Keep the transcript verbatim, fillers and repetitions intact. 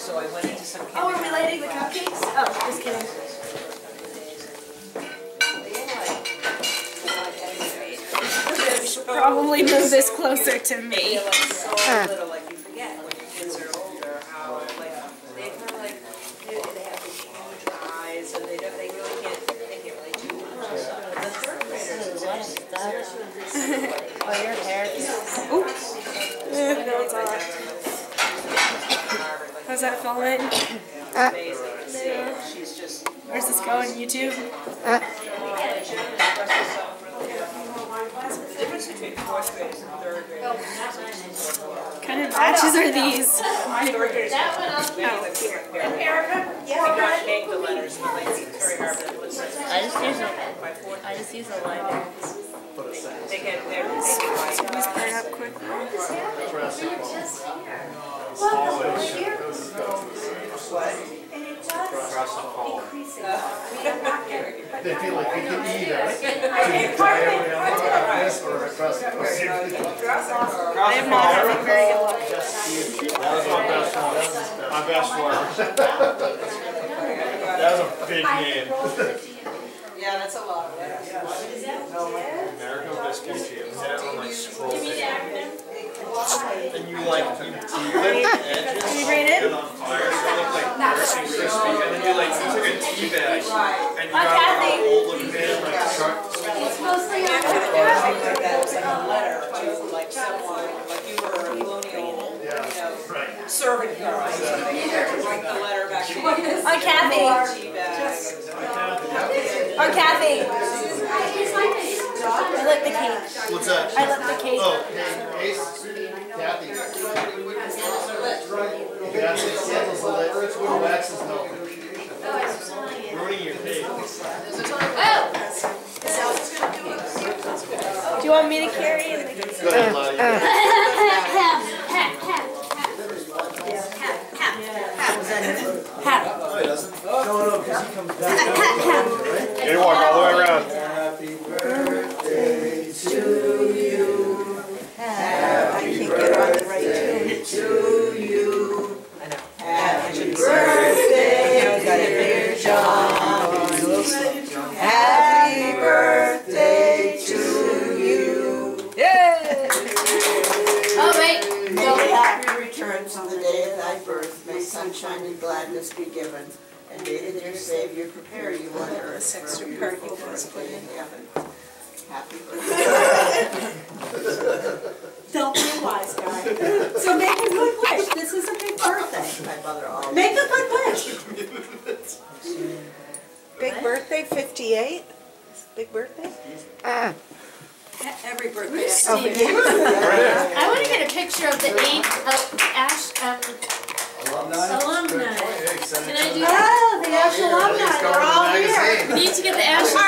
So I went into some Oh, are we lighting the cupcakes? Oh, just kidding. You should probably move this closer to me. Oh, your hair. Oops. Yeah, no, it's alright. How's that falling? Uh. Where's this going? YouTube? Uh. What kind of matches are these? That one I'll here. And Erica? Yeah. I got make the letters, but like, it's very hard to put. I just use a, I just use a lighter. They get their Squeeze that up quick. They feel like they can eat us. I am not having very good luck. That was my best one. My best one. That was a big name. Yeah, that's a lot. American Vespucci. And then it will like scroll. And you like, you deepen the edges. Can you bring it in? And on fire, so it looked like nice and crispy. And then you like, you took a tea bag. And you got an old looking man like sharp. It's mostly like that was like a letter to like someone, like you were a colonial, you know, servant girl. So they had to write the letter back to you. On Kathy. Tea bag. Or Kathy. I like the cake. What's that? I love the cake. Oh, hey, Ace, Kathy. Kathy, Sandals the light, wax is no. Ruining your cake. Do you want me to carry it? Go ahead, Lottie. Hat. No, he doesn't. No, no, because he comes back. You walk all the way around. Happy birthday to you. Happy birthday to you. Happy birthday, dear John. Happy birthday to you. Yay! Oh, wait. May happy returns on the day of thy birth. May sunshine and gladness be given. And may the dear Savior prepare you on earth for a beautiful birthday in heaven. Happy birthday. Don't be a wise guy. So make a good wish. This is a big birthday. My mother always. Make a good wish. Big birthday, fifty-eight? Big birthday? Uh. Every birthday. Oh, I want to get a picture of the eight of Ash um, alumni. Can I do that? Oh, the Ash alumni, they're all here. We need to get the Ash All